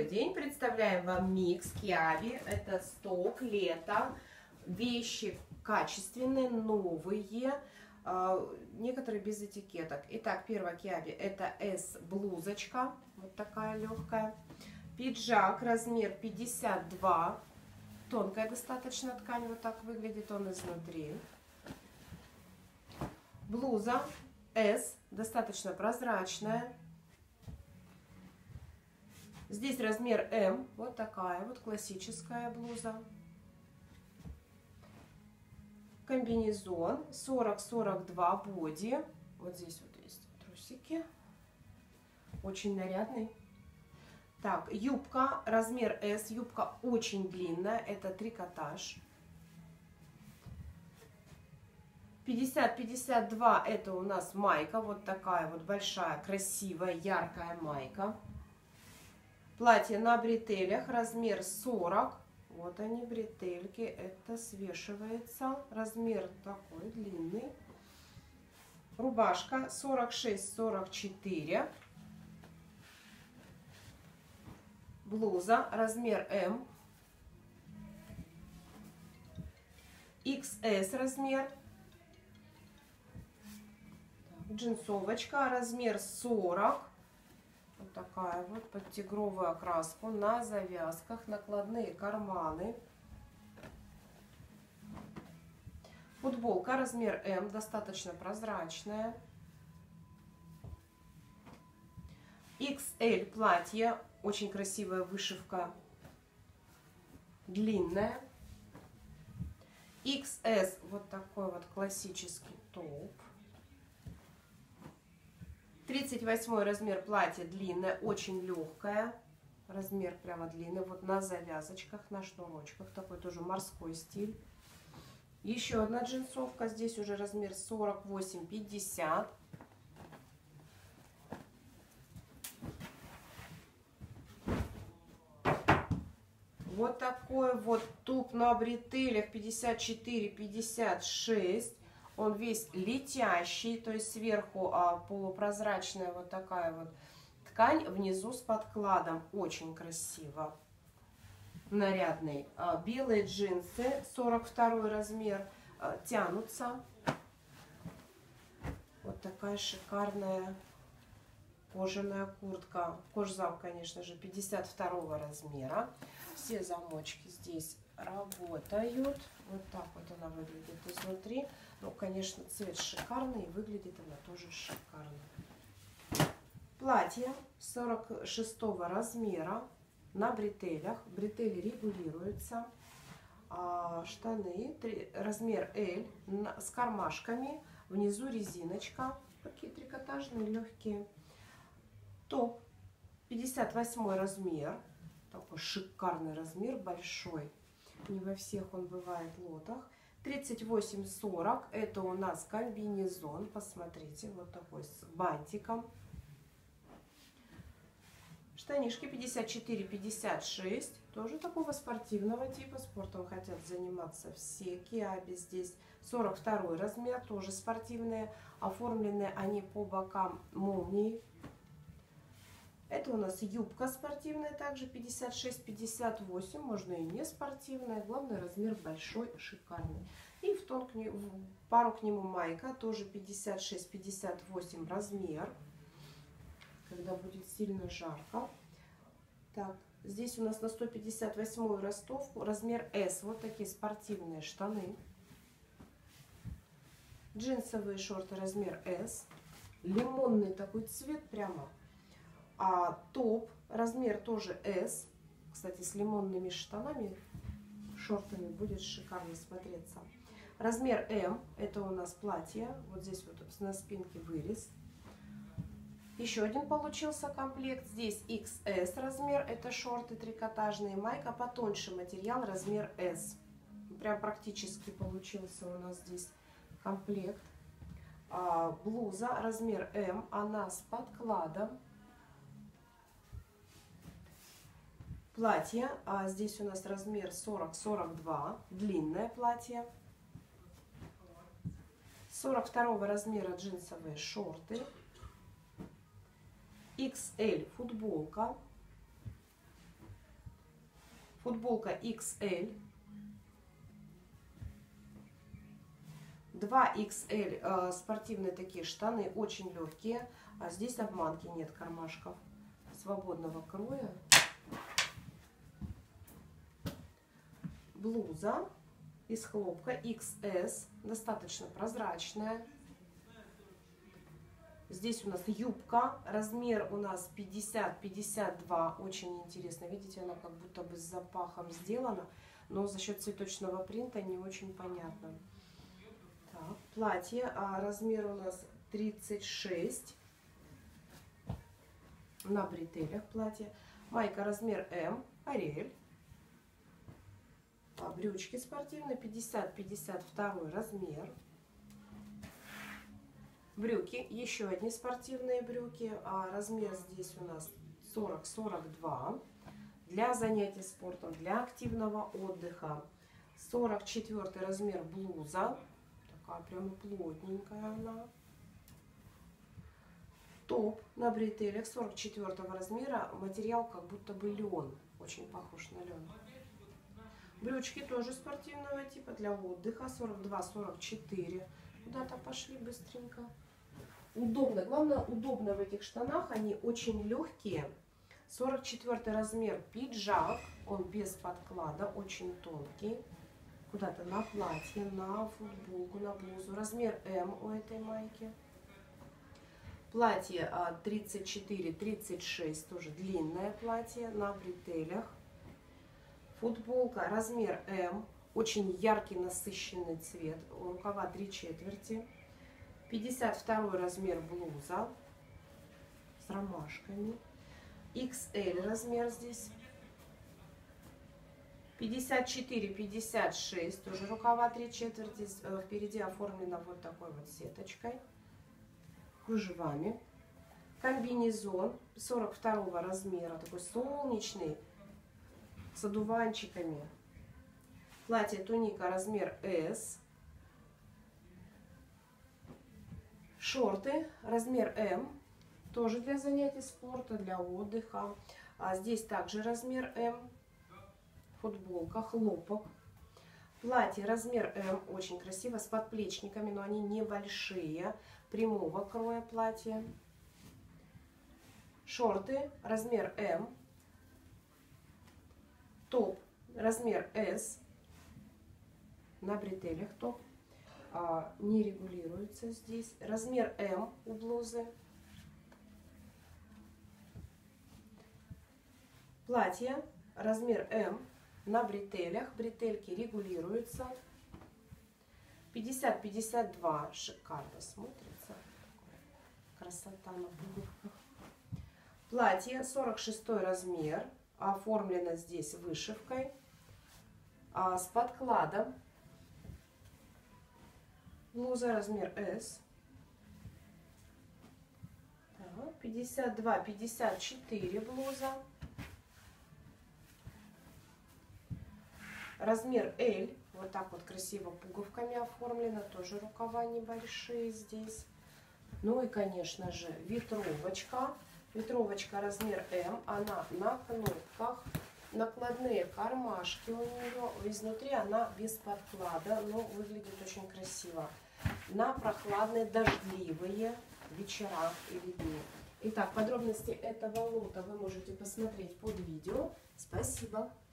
день. Представляем вам микс Kiabi. Это сток, лето. Вещи качественные, новые. Некоторые без этикеток. Итак, первая Kiabi это S блузочка. Вот такая легкая. Пиджак размер 52. Тонкая достаточно ткань. Вот так выглядит он изнутри. Блуза S. Достаточно прозрачная. Здесь размер М. Вот такая вот классическая блуза. Комбинезон 40-42 боди. Вот здесь вот есть трусики. Очень нарядный. Так, юбка размер S. Юбка очень длинная. Это трикотаж. 50-52 это у нас майка. Вот такая вот большая, красивая, яркая майка. Платье на бретелях, размер 40. Вот они, бретельки. Это свешивается. Размер такой длинный. Рубашка 46-44. Блуза размер М. XS размер. Джинсовочка размер 40. Вот такая вот под тигровую окраску на завязках, накладные карманы. Футболка размер М, достаточно прозрачная. XL платье, очень красивая вышивка, длинная. XS вот такой вот классический топ. 38 размер платья, длинное, очень легкое. Размер прямо длинный. Вот на завязочках, на шнурочках. Такой тоже морской стиль. Еще одна джинсовка. Здесь уже размер 48-50. Вот такой вот туп на бретелях 54-56. Он весь летящий, то есть сверху полупрозрачная вот такая вот ткань, внизу с подкладом. Очень красиво. Нарядный. Белые джинсы, 42 размер, тянутся. Вот такая шикарная кожаная куртка. Кожзам, конечно же, 52 размера. Все замочки здесь работают. Вот так вот она выглядит изнутри. Ну, конечно, цвет шикарный, и выглядит она тоже шикарно. Платье 46 размера на бретелях. Бретели регулируются. Штаны размер L с кармашками. Внизу резиночка. Такие трикотажные, легкие. Топ 58 размер. Такой шикарный размер, большой. Не во всех он бывает лотах. 38-40. Это у нас комбинезон. Посмотрите, вот такой с бантиком. Штанишки 54-56. Тоже такого спортивного типа. Спортом хотят заниматься все. Kiabi здесь 42 размер. Тоже спортивные. Оформлены они по бокам молнией. Это у нас юбка спортивная, также 56-58, можно и не спортивная. Главное, размер большой, шикарный. И в пару к нему майка, тоже 56-58 размер, когда будет сильно жарко. Так, здесь у нас на 158 ростовку, размер S, вот такие спортивные штаны. Джинсовые шорты, размер S. Лимонный такой цвет прямо. Топ, размер тоже S. Кстати, с лимонными штанами, шортами будет шикарно смотреться. Размер М, это у нас платье. Вот здесь вот на спинке вырез. Еще один получился комплект. Здесь XS размер, это шорты трикотажные. Майка потоньше материал, размер S. Прям практически получился у нас здесь комплект. Блуза, размер М, она с подкладом. Платье, здесь у нас размер 40-42, длинное платье. 42 размера джинсовые шорты. XL футболка. Футболка XL. 2XL спортивные такие штаны, очень легкие. А здесь обманки, нет кармашков. Свободного кроя. Блуза из хлопка XS, достаточно прозрачная. Здесь у нас юбка, размер у нас 50-52, очень интересно. Видите, она как будто бы с запахом сделана, но за счет цветочного принта не очень понятно. Так, платье, размер у нас 36, на бретелях платье. Майка размер М, Ариэль. Брючки спортивные, 50-52 размер. Брюки, еще одни спортивные брюки, размер здесь у нас 40-42. Для занятий спортом, для активного отдыха. 44 размер блуза, такая прям плотненькая она. Топ на бретелях 44 размера, материал как будто бы лен, очень похож на лен. Брючки тоже спортивного типа для отдыха, 42-44. Куда-то пошли быстренько. Удобно, главное удобно в этих штанах, они очень легкие. 44 размер пиджак, он без подклада, очень тонкий. Куда-то на платье, на футболку, на блузу. Размер М у этой майки. Платье 34-36, тоже длинное платье на бретелях. Футболка размер М, очень яркий насыщенный цвет, рукава 3/4. 52 размер блуза с ромашками. XL размер здесь. 54-56, тоже рукава 3/4. Впереди оформлена вот такой вот сеточкой, кружевами. Комбинезон 42 размера, такой солнечный, с одуванчиками. Платье туника размер S. Шорты размер М, тоже для занятий спорта, для отдыха. Здесь также размер М. Футболка, хлопок. Платье размер М, очень красиво, с подплечниками, но они небольшие, прямого кроя платья. Шорты размер М. Топ размер S, на бретелях топ, не регулируется здесь. Размер М у блузы. Платье размер М, на бретелях, бретельки регулируются. 50-52, шикарно смотрится. Красота на пуговках. Платье 46 размер. Оформлено здесь вышивкой, с подкладом. Блуза размер S. 52-54 блуза. Размер L. Вот так вот красиво пуговками оформлено. Тоже рукава небольшие здесь. Ну и, конечно же, ветровочка. Ветровочка размер М, она на кнопках, накладные кармашки у нее, изнутри она без подклада, но выглядит очень красиво. На прохладные дождливые вечера или дни. Итак, подробности этого лота вы можете посмотреть под видео. Спасибо!